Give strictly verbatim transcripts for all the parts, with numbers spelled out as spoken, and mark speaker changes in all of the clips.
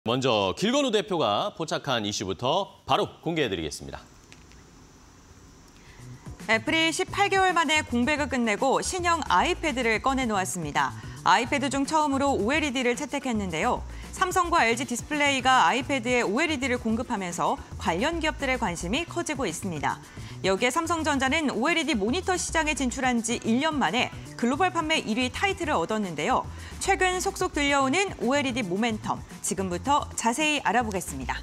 Speaker 1: 먼저 길건우 대표가 포착한 이슈부터 바로 공개해드리겠습니다.
Speaker 2: 애플이 십팔 개월 만에 공백을 끝내고 신형 아이패드를 꺼내놓았습니다. 아이패드 중 처음으로 오엘이디를 채택했는데요. 삼성과 엘지 디스플레이가 아이패드에 오엘이디를 공급하면서 관련 기업들의 관심이 커지고 있습니다. 여기에 삼성전자는 오엘이디 모니터 시장에 진출한 지 일 년 만에 글로벌 판매 일 위 타이틀을 얻었는데요. 최근 속속 들려오는 오엘이디 모멘텀, 지금부터 자세히 알아보겠습니다.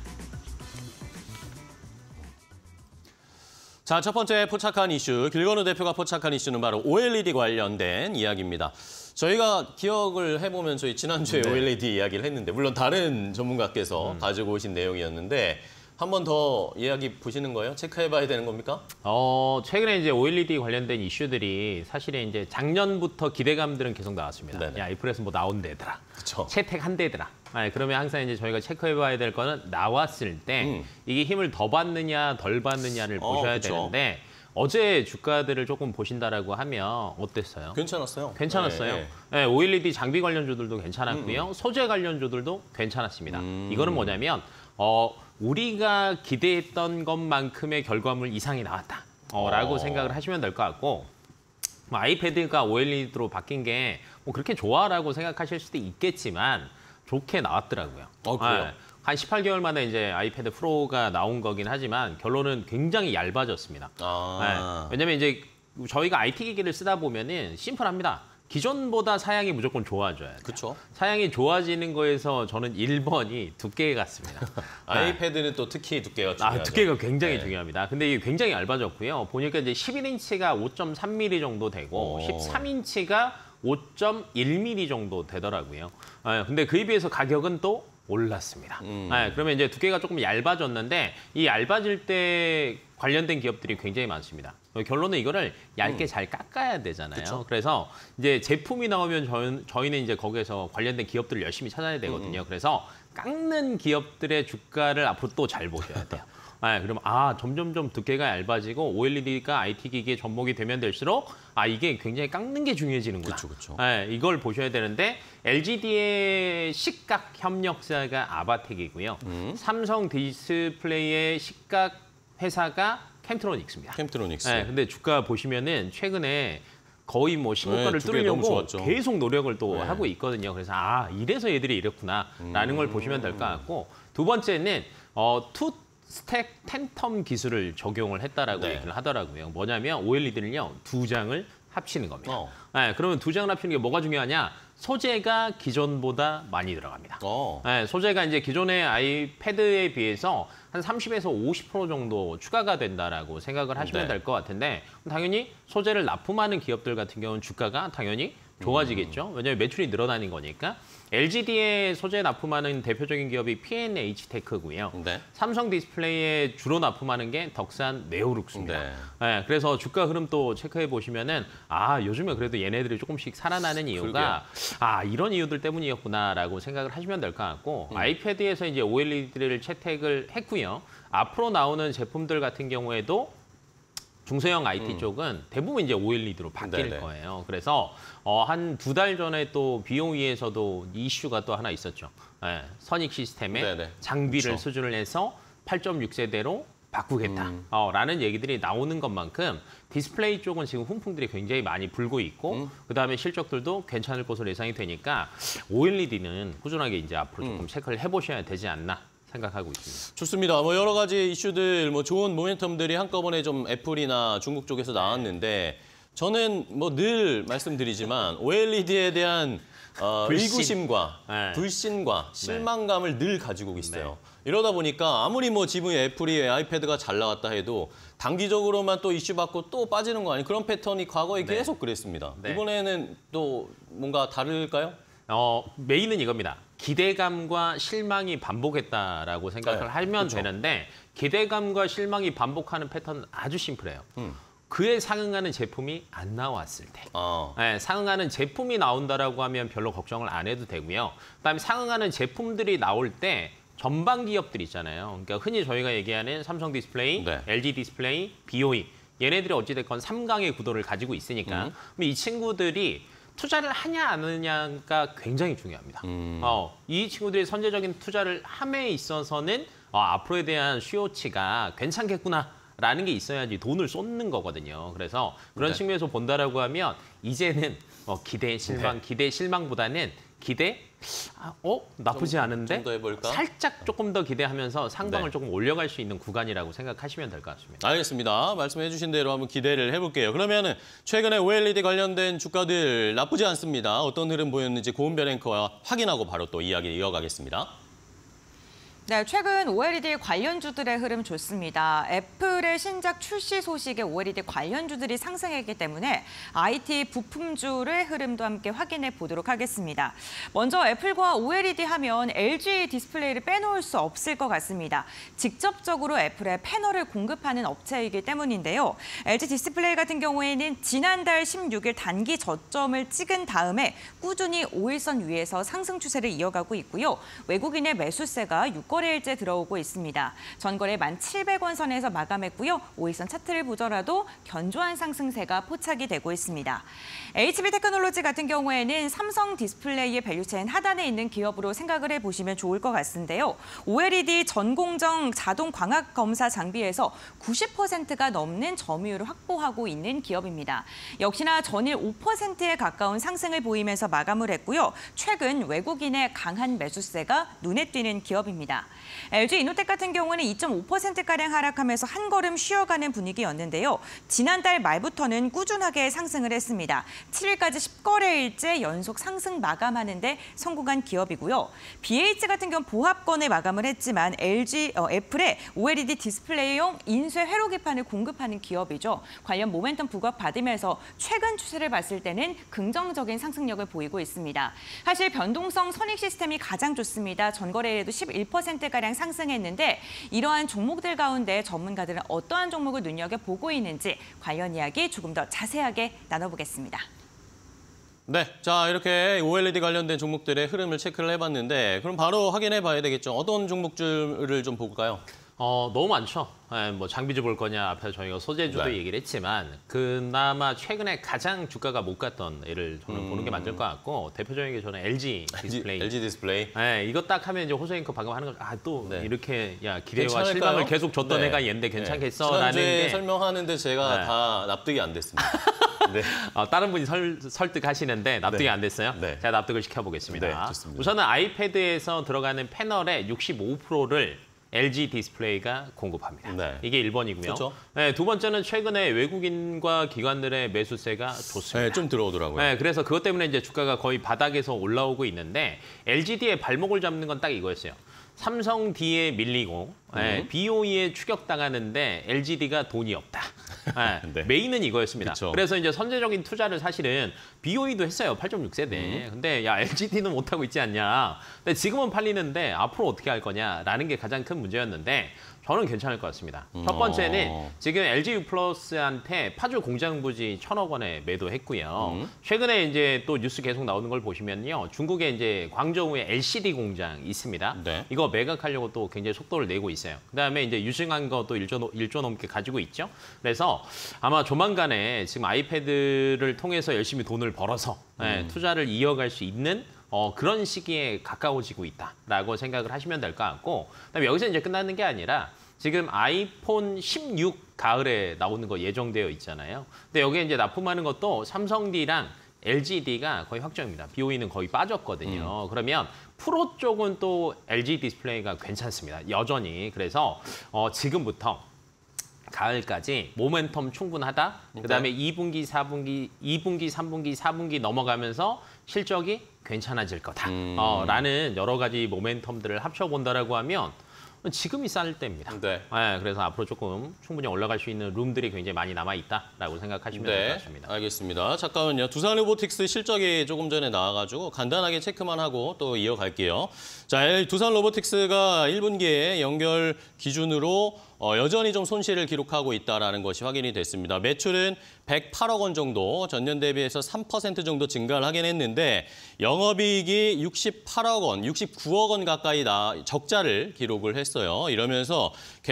Speaker 1: 자, 첫 번째 포착한 이슈, 길건우 대표가 포착한 이슈는 바로 오엘이디 관련된 이야기입니다. 저희가 기억을 해보면 저희 지난주에 네. 오엘이디 이야기를 했는데 물론 다른 전문가께서 음. 가지고 오신 내용이었는데 한 번 더 이야기 보시는 거예요? 체크해봐야 되는 겁니까?
Speaker 3: 어, 최근에 이제 오엘이디 관련된 이슈들이 사실은 이제 작년부터 기대감들은 계속 나왔습니다. 네네. 야, 애플에서 뭐 나온대더라. 그쵸. 채택한대더라. 아니, 그러면 항상 이제 저희가 체크해봐야 될 거는 나왔을 때 음. 이게 힘을 더 받느냐 덜 받느냐를 어, 보셔야 그쵸. 되는데 어제 주가들을 조금 보신다라고 하면 어땠어요?
Speaker 1: 괜찮았어요.
Speaker 3: 괜찮았어요. 네. 네, 오엘이디 장비 관련주들도 괜찮았고요. 음. 소재 관련주들도 괜찮았습니다. 음. 이거는 뭐냐면 어, 우리가 기대했던 것만큼의 결과물 이상이 나왔다. 어, 라고 어. 생각을 하시면 될 것 같고 뭐 아이패드가 오엘이디로 바뀐 게 뭐 그렇게 좋아라고 생각하실 수도 있겠지만 좋게 나왔더라고요.
Speaker 1: 어, 그래요? 네.
Speaker 3: 한 십팔 개월 만에 이제 아이패드 프로가 나온 거긴 하지만 결론은 굉장히 얇아졌습니다. 아. 네. 왜냐면 이제 저희가 아이티 기기를 쓰다 보면은 심플합니다. 기존보다 사양이 무조건 좋아져야 돼요.
Speaker 1: 그렇죠.
Speaker 3: 사양이 좋아지는 거에서 저는 일 번이 두께 같습니다.
Speaker 1: 아이패드는 또 특히 두께가 중요하죠.
Speaker 3: 아, 두께가 굉장히
Speaker 1: 네.
Speaker 3: 중요합니다. 근데 이게 굉장히 얇아졌고요. 보니까 이제 십일 인치가 오 점 삼 밀리미터 정도 되고 오. 십삼 인치가 오 점 일 밀리미터 정도 되더라고요. 아, 근데 그에 비해서 가격은 또 올랐습니다. 음. 네, 그러면 이제 두께가 조금 얇아졌는데 이 얇아질 때 관련된 기업들이 굉장히 많습니다. 결론은 이거를 얇게 음. 잘 깎아야 되잖아요. 그쵸? 그래서 이제 제품이 나오면 저희, 저희는 이제 거기에서 관련된 기업들을 열심히 찾아야 되거든요. 음. 그래서 깎는 기업들의 주가를 앞으로 또 잘 보셔야 돼요. 네, 그러면 아 점점점 두께가 얇아지고 오엘이디가 아이티 기기에 접목이 되면 될수록 아 이게 굉장히 깎는 게 중요해지는구나.
Speaker 1: 그쵸, 그쵸.
Speaker 3: 네, 이걸 보셔야 되는데 엘지디의 시각 협력사가 아바텍이고요. 음. 삼성 디스플레이의 시각 회사가 캠트로닉스입니다.
Speaker 1: 캠트로닉스.
Speaker 3: 네, 근데 주가 보시면은 최근에 거의 뭐 신고가를 네, 뚫으려고 계속 노력을 또 네. 하고 있거든요. 그래서 아 이래서 얘들이 이렇구나라는 음. 걸 보시면 될 것 같고 두 번째는 어, 투 스택 텐텀 기술을 적용을 했다라고 네. 얘기를 하더라고요. 뭐냐면 오엘이디를요 두 장을 합치는 겁니다. 어. 네, 그러면 두 장을 합치는 게 뭐가 중요하냐? 소재가 기존보다 많이 들어갑니다. 어. 네, 소재가 이제 기존의 아이패드에 비해서 한 삼십에서 오십 퍼센트 정도 추가가 된다라고 생각을 하시면 네. 될 것 같은데 당연히 소재를 납품하는 기업들 같은 경우는 주가가 당연히 좋아지겠죠. 왜냐하면 매출이 늘어나는 거니까. 엘지디에 소재 납품하는 대표적인 기업이 피엔에이치테크고요. 네. 삼성 디스플레이에 주로 납품하는 게 덕산 네오룩스입니다. 네. 네, 그래서 주가 흐름 또 체크해 보시면은 아 요즘에 그래도 얘네들이 조금씩 살아나는 이유가 그러게요. 아 이런 이유들 때문이었구나라고 생각을 하시면 될 것 같고 음. 아이패드에서 이제 오엘이디를 채택을 했고요. 앞으로 나오는 제품들 같은 경우에도 중소형 아이티 음. 쪽은 대부분 이제 오엘이디로 바뀔 네네. 거예요. 그래서 어, 한 두 달 전에 또 비오이에서도 이슈가 또 하나 있었죠. 네, 선익 시스템에 네네. 장비를 그쵸. 수준을 해서 팔 점 육 세대로 바꾸겠다라는 음. 어, 얘기들이 나오는 것만큼 디스플레이 쪽은 지금 훈풍들이 굉장히 많이 불고 있고 음. 그다음에 실적들도 괜찮을 것으로 예상이 되니까 오엘이디는 꾸준하게 이제 앞으로 조금 음. 체크를 해보셔야 되지 않나. 생각하고 있습니다.
Speaker 1: 좋습니다. 뭐 여러 가지 이슈들, 뭐 좋은 모멘텀들이 한꺼번에 좀 애플이나 중국 쪽에서 나왔는데 저는 뭐 늘 말씀드리지만 오엘이디에 대한 어, 불신. 의구심과 네. 불신과 실망감을 네. 늘 가지고 있어요. 네. 이러다 보니까 아무리 뭐 지금 애플이 아이패드가 잘 나왔다 해도 단기적으로만 또 이슈 받고 또 빠지는 거 아니에요? 그런 패턴이 과거에 네. 계속 그랬습니다. 네. 이번에는 또 뭔가 다를까요?
Speaker 3: 어, 메인은 이겁니다. 기대감과 실망이 반복했다라고 생각을 네, 하면 그렇죠. 되는데 기대감과 실망이 반복하는 패턴은 아주 심플해요. 음. 그에 상응하는 제품이 안 나왔을 때. 어. 네, 상응하는 제품이 나온다라고 하면 별로 걱정을 안 해도 되고요. 그다음에 상응하는 제품들이 나올 때 전방 기업들 있잖아요. 그러니까 흔히 저희가 얘기하는 삼성 디스플레이, 네. 엘지 디스플레이, 비오이. 얘네들이 어찌됐건 삼 강의 구도를 가지고 있으니까 음. 이 친구들이 투자를 하냐 안 하냐가 굉장히 중요합니다.
Speaker 1: 음.
Speaker 3: 어, 이 친구들이 선제적인 투자를 함에 있어서는 어, 앞으로에 대한 수요치가 괜찮겠구나라는 게 있어야지 돈을 쏟는 거거든요. 그래서 그런
Speaker 1: 네.
Speaker 3: 측면에서 본다라고 하면 이제는 어, 기대 실망,
Speaker 1: 네.
Speaker 3: 기대 실망보다는 기대 아, 어 나쁘지
Speaker 1: 좀,
Speaker 3: 않은데
Speaker 1: 좀더 해볼까?
Speaker 3: 살짝 조금 더 기대하면서 상방을
Speaker 1: 네.
Speaker 3: 조금 올려갈 수 있는 구간이라고 생각하시면 될 것 같습니다.
Speaker 1: 알겠습니다. 말씀해 주신 대로 한번 기대를 해볼게요. 그러면은 최근에 오엘이디 관련된 주가들 나쁘지 않습니다. 어떤 흐름 보였는지 고은별 앵커와 확인하고 바로 또 이야기 이어가겠습니다.
Speaker 2: 네, 최근 오엘이디 관련주들의 흐름 좋습니다. 애플의 신작 출시 소식에 오엘이디 관련주들이 상승했기 때문에 아이티 부품주의 흐름도 함께 확인해 보도록 하겠습니다. 먼저 애플과 오엘이디 하면 엘지 디스플레이를 빼놓을 수 없을 것 같습니다. 직접적으로 애플에 패널을 공급하는 업체이기 때문인데요. 엘지 디스플레이 같은 경우에는 지난달 십육 일 단기 저점을 찍은 다음에 꾸준히 오일선 위에서 상승 추세를 이어가고 있고요. 외국인의 매수세가 육 거래일째 들어오고 있습니다. 전거래 만 칠백 원 선에서 마감했고요. 오일선 차트를 보더라도 견조한 상승세가 포착이 되고 있습니다. 에이치비테크놀로지 같은 경우에는 삼성 디스플레이의 밸류체인 하단에 있는 기업으로 생각을 해보시면 좋을 것 같은데요. 오엘이디 전공정 자동 광학 검사 장비에서 구십 퍼센트가 넘는 점유율을 확보하고 있는 기업입니다. 역시나 전일 오 퍼센트에 가까운 상승을 보이면서 마감을 했고요. 최근 외국인의 강한 매수세가 눈에 띄는 기업입니다. 엘지이노텍 같은 경우는 이 점 오 퍼센트가량 하락하면서 한 걸음 쉬어가는 분위기였는데요. 지난달 말부터는 꾸준하게 상승을 했습니다. 칠 일까지 십 거래일째 연속 상승 마감하는 데 성공한 기업이고요. 비에이치 같은 경우 보합권에 마감을 했지만 엘지, 어, 애플의 오엘이디 디스플레이용 인쇄 회로기판을 공급하는 기업이죠. 관련 모멘텀 부각받으면서 최근 추세를 봤을 때는 긍정적인 상승력을 보이고 있습니다. 사실 변동성 선익 시스템이 가장 좋습니다. 전거래일에도 십일 퍼센트가량 상승했는데 이러한 종목들 가운데 전문가들은 어떠한 종목을 눈여겨보고 있는지 관련 이야기 조금 더 자세하게 나눠보겠습니다.
Speaker 1: 네, 자 이렇게 오엘이디 관련된 종목들의 흐름을 체크를 해봤는데 그럼 바로 확인해 봐야 되겠죠. 어떤 종목들을 좀 볼까요?
Speaker 3: 어, 너무 많죠. 예, 뭐 장비주 볼 거냐 앞에서 저희가 소재주도
Speaker 1: 네.
Speaker 3: 얘기를 했지만 그나마 최근에 가장 주가가 못 갔던 애를 저는
Speaker 1: 음.
Speaker 3: 보는 게 맞을 것 같고 대표적인 게 저는 엘지 디스플레이.
Speaker 1: 엘지 디스플레이.
Speaker 3: 예, 이거 딱 하면 이제 호소잉크 방금 하는 거 아 또
Speaker 1: 네.
Speaker 3: 이렇게 야 기대와
Speaker 1: 괜찮을까요?
Speaker 3: 실망을 계속 줬던
Speaker 1: 네.
Speaker 3: 애가 얘인데 괜찮겠어
Speaker 1: 네.
Speaker 3: 라는
Speaker 1: 지난주에
Speaker 3: 게
Speaker 1: 설명하는데 제가
Speaker 3: 네.
Speaker 1: 다 납득이 안 됐습니다. 네.
Speaker 3: 어, 다른 분이 설, 설득하시는데 납득이
Speaker 1: 네.
Speaker 3: 안 됐어요.
Speaker 1: 네.
Speaker 3: 제가 납득을 시켜보겠습니다.
Speaker 1: 네, 좋습니다.
Speaker 3: 우선은 아이패드에서 들어가는 패널의 육십오 퍼센트를 엘지 디스플레이가 공급합니다.
Speaker 1: 네.
Speaker 3: 이게 일 번이고요.
Speaker 1: 그렇죠.
Speaker 3: 네, 두 번째는 최근에 외국인과 기관들의 매수세가 좋습니다.
Speaker 1: 네, 좀 들어오더라고요.
Speaker 3: 네, 그래서 그것 때문에 이제 주가가 거의 바닥에서 올라오고 있는데 엘지디의 발목을 잡는 건 딱 이거였어요. 삼성 D에 밀리고 네,
Speaker 1: 음.
Speaker 3: 비오이에 추격당하는데 엘지디가 돈이 없다. 네,
Speaker 1: 네.
Speaker 3: 메인은 이거였습니다.
Speaker 1: 그쵸.
Speaker 3: 그래서 이제 선제적인 투자를 사실은 비오이도 했어요. 팔 점 육 세대.
Speaker 1: 음.
Speaker 3: 근데 야 엘지디는 못하고 있지 않냐. 근데 지금은 팔리는데 앞으로 어떻게 할 거냐라는 게 가장 큰 문제였는데 저는 괜찮을 것 같습니다. 첫 번째는
Speaker 1: 어.
Speaker 3: 지금 엘지 유플러스한테 파주 공장 부지 천억 원에 매도했고요.
Speaker 1: 음.
Speaker 3: 최근에 이제 또 뉴스 계속 나오는 걸 보시면요. 중국에 이제 광저우에 엘시디 공장 있습니다.
Speaker 1: 네.
Speaker 3: 이거 매각하려고 또 굉장히 속도를 내고 있어요. 그다음에 이제 유증한 것도 일 조, 일 조 넘게 가지고 있죠. 그래서 아마 조만간에 지금 아이패드를 통해서 열심히 돈을 벌어서 네, 투자를 이어갈 수 있는 어, 그런 시기에 가까워지고 있다라고 생각을 하시면 될 것 같고 그다음에 여기서 이제 끝나는 게 아니라 지금 아이폰 십육 가을에 나오는 거 예정되어 있잖아요. 근데 여기에 이제 납품하는 것도 삼성디랑 엘지디가 거의 확정입니다. 비오이는 거의 빠졌거든요. 음. 그러면 프로 쪽은 또 엘지 디스플레이가 괜찮습니다. 여전히. 그래서 어, 지금부터 가을까지 모멘텀 충분하다. 그다음에 이 분기, 사 분기, 이 분기, 삼 분기, 사 분기 넘어가면서 실적이 괜찮아질 거다.
Speaker 1: 음.
Speaker 3: 어, 라는 여러 가지 모멘텀들을 합쳐본다라고 하면 지금이 쌀 때입니다.
Speaker 1: 네.
Speaker 3: 네, 그래서 앞으로 조금 충분히 올라갈 수 있는 룸들이 굉장히 많이 남아있다라고 생각하시면 될 것
Speaker 1: 네,
Speaker 3: 같습니다.
Speaker 1: 알겠습니다. 잠깐만요. 두산 로보틱스 실적이 조금 전에 나와가지고 간단하게 체크만 하고 또 이어갈게요. 자, 두산 로보틱스가 일 분기에 연결 기준으로 어, 여전히 좀 손실을 기록하고 있다는 것이 확인이 됐습니다. 매출은 백팔억 원 정도, 전년 대비해서 삼 퍼센트 정도 증가를 하긴 했는데 영업이익이 육십팔억 원, 육십구억 원 가까이 나 적자를 기록을 했어요. 이러면서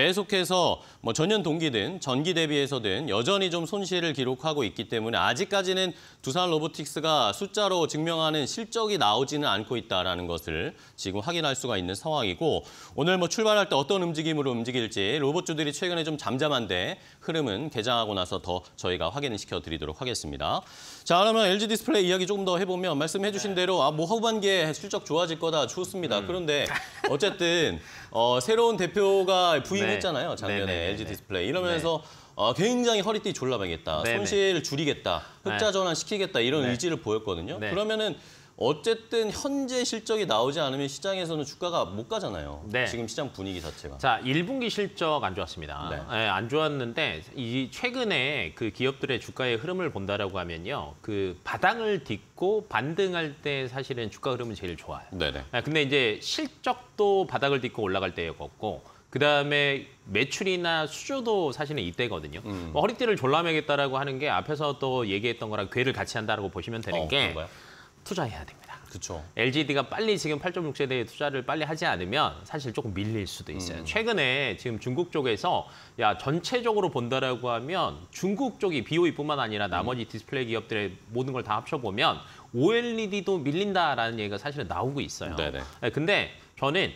Speaker 1: 계속해서 뭐 전년 동기든 전기 대비해서든 여전히 좀 손실을 기록하고 있기 때문에 아직까지는 두산 로보틱스가 숫자로 증명하는 실적이 나오지는 않고 있다는 것을 지금 확인할 수가 있는 상황이고 오늘 뭐 출발할 때 어떤 움직임으로 움직일지 로봇주들이 최근에 좀 잠잠한데 흐름은 개장하고 나서 더 저희가 확인을 시켜드리도록 하겠습니다. 자, 그러면 엘지 디스플레이 이야기 조금 더 해보면 말씀해 주신 대로 아, 뭐 후반기에 실적 좋아질 거다 좋습니다. 음. 그런데 어쨌든 어, 새로운 대표가 부임했잖아요. 작년에 네네네네. 엘지 디스플레이. 이러면서 네. 어, 굉장히 허리띠 졸라매겠다. 네네. 손실 줄이겠다. 흑자 전환시키겠다. 이런 네. 의지를 보였거든요. 네. 그러면은 어쨌든 현재 실적이 나오지 않으면 시장에서는 주가가 못 가잖아요. 네. 지금 시장 분위기 자체가.
Speaker 3: 자, 일 분기 실적 안 좋았습니다. 네. 네, 안 좋았는데 이 최근에 그 기업들의 주가의 흐름을 본다라고 하면요. 그 바닥을 딛고 반등할 때 사실은 주가 흐름은 제일 좋아요. 네네. 네, 근데 이제 실적도 바닥을 딛고 올라갈 때였고 그다음에 매출이나 수주도 사실은 이때거든요. 음. 뭐 허리띠를 졸라매겠다라고 하는 게 앞에서 또 얘기했던 거랑 괴를 같이 한다라고 보시면 되는
Speaker 1: 어,
Speaker 3: 게
Speaker 1: 그런가요?
Speaker 3: 투자해야 됩니다.
Speaker 1: 그렇죠.
Speaker 3: 엘지디가 빨리 지금 팔 점 육 세대에 투자를 빨리 하지 않으면 사실 조금 밀릴 수도 있어요. 음. 최근에 지금 중국 쪽에서 야 전체적으로 본다라고 하면 중국 쪽이 비오이뿐만 아니라 나머지 음. 디스플레이 기업들의 모든 걸 다 합쳐보면 오엘이디도 밀린다라는 얘기가 사실은 나오고 있어요. 네네. 네, 근데 저는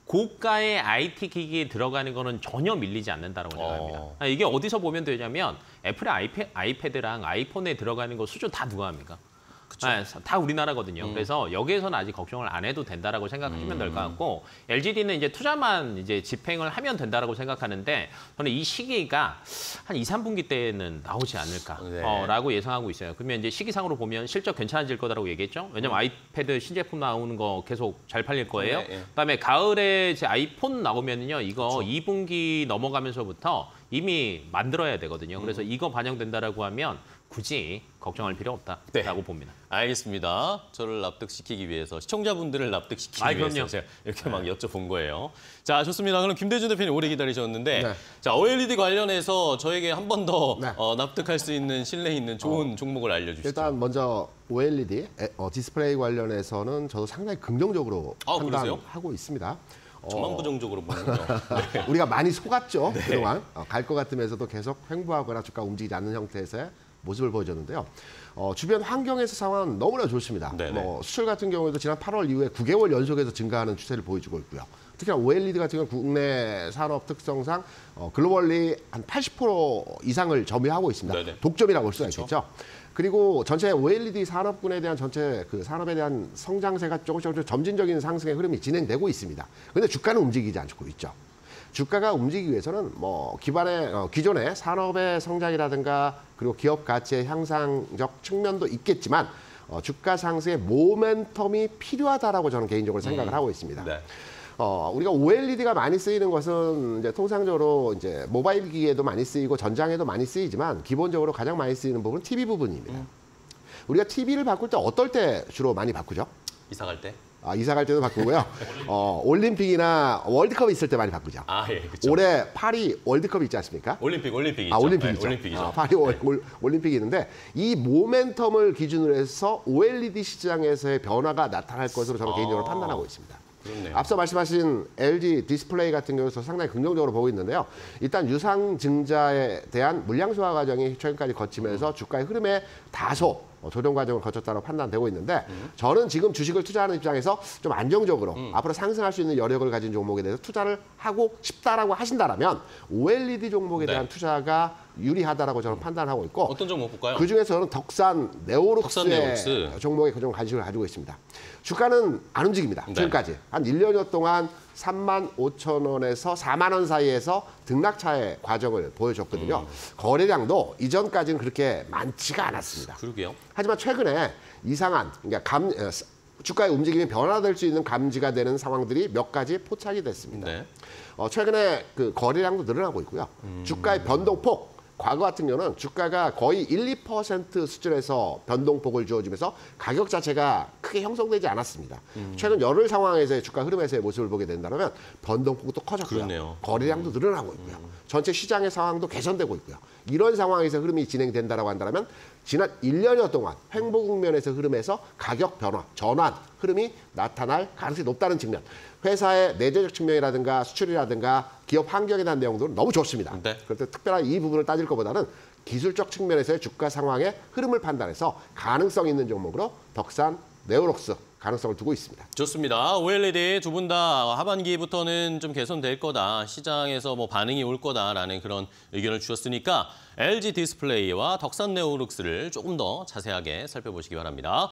Speaker 3: 고가의 아이티 기기에 들어가는 거는 전혀 밀리지 않는다고 생각합니다. 어. 이게 어디서 보면 되냐면 애플의 아이패, 아이패드랑 아이폰에 들어가는 거 수준 다 누가 합니까? 네, 다 우리나라거든요. 음. 그래서 여기에서는 아직 걱정을 안 해도 된다라고 생각하시면 음. 될 것 같고 엘지디는 이제 투자만 이제 집행을 하면 된다라고 생각하는데 저는 이 시기가 한 이, 삼 분기 때는 나오지 않을까라고 네. 어, 예상하고 있어요. 그러면 이제 시기상으로 보면 실적 괜찮아질 거다라고 얘기했죠. 왜냐면 음. 아이패드 신제품 나오는 거 계속 잘 팔릴 거예요. 네, 네. 그다음에 가을에 이제 아이폰 나오면요. 이거 그렇죠. 이 분기 넘어가면서부터 이미 만들어야 되거든요. 그래서 음. 이거 반영된다라고 하면 굳이 걱정할 필요 없다라고 네. 봅니다.
Speaker 1: 알겠습니다. 저를 납득시키기 위해서, 시청자분들을 납득시키기
Speaker 3: 아,
Speaker 1: 위해서
Speaker 3: 그럼요.
Speaker 1: 제가 이렇게 막 여쭤본 거예요. 자, 좋습니다. 그럼 김대중 대표님 오래 기다리셨는데 네. 자, 오엘이디 관련해서 저에게 한 번 더 네. 어, 납득할 수 있는, 신뢰 있는 좋은 어, 종목을 알려주시죠.
Speaker 4: 일단 먼저 오엘이디, 어, 디스플레이 관련해서는 저도 상당히 긍정적으로 아, 판단하고 그러세요? 있습니다.
Speaker 1: 저만 부정적으로 보는군요. 네.
Speaker 4: 우리가 많이 속았죠, 네. 그동안. 어, 갈 것 같으면서도 계속 횡보하거나 주가 움직이지 않는 형태에서의 모습을 보여줬는데요. 어, 주변 환경에서 상황은 너무나 좋습니다. 뭐, 수출 같은 경우에도 지난 팔월 이후에 구 개월 연속해서 증가하는 추세를 보여주고 있고요. 특히나 오엘이디 같은 경우는 국내 산업 특성상 어, 글로벌리 한 팔십 퍼센트 이상을 점유하고 있습니다. 네네. 독점이라고 볼 수가 그렇죠. 있겠죠. 그리고 전체 오엘이디 산업군에 대한 전체 그 산업에 대한 성장세가 조금씩 조금씩 점진적인 상승의 흐름이 진행되고 있습니다. 그런데 주가는 움직이지 않고 있죠. 주가가 움직이기 위해서는 뭐 기반의 어, 기존의 산업의 성장이라든가 그리고 기업 가치의 향상적 측면도 있겠지만 어, 주가 상승의 모멘텀이 필요하다라고 저는 개인적으로 생각을 음. 하고 있습니다. 네. 어, 우리가 오엘이디가 많이 쓰이는 것은 이제 통상적으로 이제 모바일 기기에도 많이 쓰이고 전장에도 많이 쓰이지만 기본적으로 가장 많이 쓰이는 부분은 티비 부분입니다. 음. 우리가 티비를 바꿀 때 어떨 때 주로 많이 바꾸죠?
Speaker 1: 이사 갈 때?
Speaker 4: 아, 이사 갈 때도 바꾸고요. 어, 올림픽이나 월드컵이 있을 때 많이 바꾸죠.
Speaker 1: 아, 예, 그렇죠.
Speaker 4: 올해 파리 월드컵이 있지 않습니까?
Speaker 1: 올림픽, 올림픽이
Speaker 4: 아,
Speaker 1: 있죠.
Speaker 4: 올림픽이죠.
Speaker 1: 네, 올림픽이죠.
Speaker 4: 아, 파리 네. 올, 올림픽이 있는데 이 모멘텀을 기준으로 해서 오엘이디 시장에서의 변화가 나타날 것으로 저는 아, 개인적으로 판단하고 있습니다. 그렇네요. 앞서 말씀하신 엘지 디스플레이 같은 경우에서 상당히 긍정적으로 보고 있는데요. 일단 유상증자에 대한 물량 소화 과정이 최근까지 거치면서 음. 주가의 흐름에 다소 조정 과정을 거쳤다고 판단되고 있는데 음. 저는 지금 주식을 투자하는 입장에서 좀 안정적으로 음. 앞으로 상승할 수 있는 여력을 가진 종목에 대해서 투자를 하고 싶다라고 하신다면 오엘이디 종목에 네. 대한 투자가 유리하다라고 저는 판단하고 있고
Speaker 1: 어떤 종목 볼까요?
Speaker 4: 그중에서는 덕산 네오룩스의
Speaker 1: 네오룩스.
Speaker 4: 종목에 좀 관심을 가지고 있습니다. 주가는 안 움직입니다. 네. 지금까지 한 일 년여 동안 삼만 오천 원에서 사만 원 사이에서 등락차의 과정을 보여줬거든요. 음. 거래량도 이전까지는 그렇게 많지가 않았습니다.
Speaker 1: 그러게요.
Speaker 4: 하지만 최근에 이상한 그러니까 감, 주가의 움직임이 변화될 수 있는 감지가 되는 상황들이 몇 가지 포착이 됐습니다. 네. 어, 최근에 그 거래량도 늘어나고 있고요. 음. 주가의 변동폭, 과거 같은 경우는 주가가 거의 일, 이 퍼센트 수준에서 변동폭을 주어지면서 가격 자체가 크게 형성되지 않았습니다. 음. 최근 열흘 상황에서의 주가 흐름에서의 모습을 보게 된다면 변동폭도 커졌고요.
Speaker 1: 그렇네요.
Speaker 4: 거래량도 늘어나고 있고요. 음. 전체 시장의 상황도 개선되고 있고요. 이런 상황에서 흐름이 진행된다고 한다면 지난 일 년여 동안 횡보 국면에서 흐름에서 가격 변화, 전환 흐름이 나타날 가능성이 높다는 측면. 회사의 내재적 측면이라든가 수출이라든가 기업 환경에 대한 내용들은 너무 좋습니다.
Speaker 1: 네.
Speaker 4: 그런데 특별한 이 부분을 따질 것보다는 기술적 측면에서의 주가 상황의 흐름을 판단해서 가능성 있는 종목으로 덕산, 네오록스 가능성을 두고 있습니다.
Speaker 1: 좋습니다. 오엘이디 두 분 다 하반기부터는 좀 개선될 거다. 시장에서 뭐 반응이 올 거다라는 그런 의견을 주셨으니까 엘지 디스플레이와 덕산 네오록스를 조금 더 자세하게 살펴보시기 바랍니다.